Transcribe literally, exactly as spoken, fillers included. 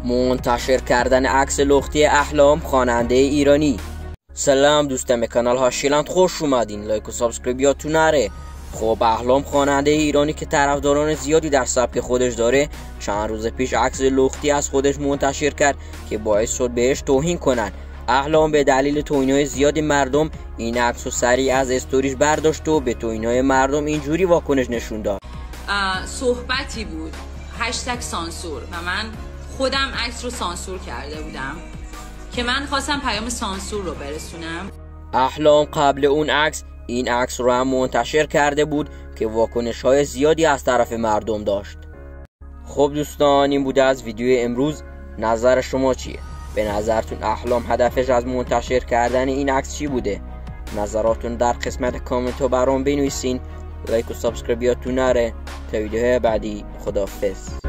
منتشر کردن عکس لختی احلام خواننده ایرانی. سلام دوستان، به کانال هاشیلند خوش اومدین. لایک و سابسکرایب یادتون نره. خب احلام خواننده ایرانی که طرفداران زیادی در سبک خودش داره، چند روز پیش عکس لختی از خودش منتشر کرد که باعث شد بهش توهین کنن. احلام به دلیل توهین‌های زیادی مردم این عکس رو سریع از استوریش برداشت و به توهین‌های مردم اینجوری واکنش نشون داد. صحبتی بود هشتگ سانسور و من خودم عکس رو سانسور کرده بودم که من خواستم پیام سانسور رو برسونم. احلام قبل اون عکس این عکس رو هم منتشر کرده بود که واکنش‌های زیادی از طرف مردم داشت. خب دوستان، این بوده از ویدیو امروز. نظر شما چیه؟ به نظرتون احلام هدفش از منتشر کردن این عکس چی بوده؟ نظراتون در قسمت کامنت ها برام بنویسین. لایک و سابسکرایب یادتون نره. تا ویدیوهای بعدی، خداحافظ.